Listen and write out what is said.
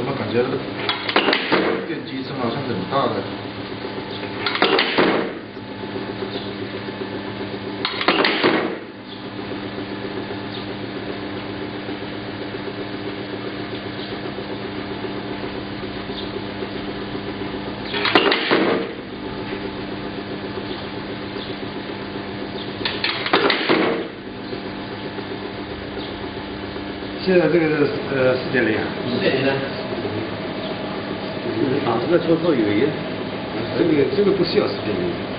怎么感觉这个电机声好像很大的？现在这个是4.0啊 4.0呢？ 打这个之后有一个， 这个不需要4.0。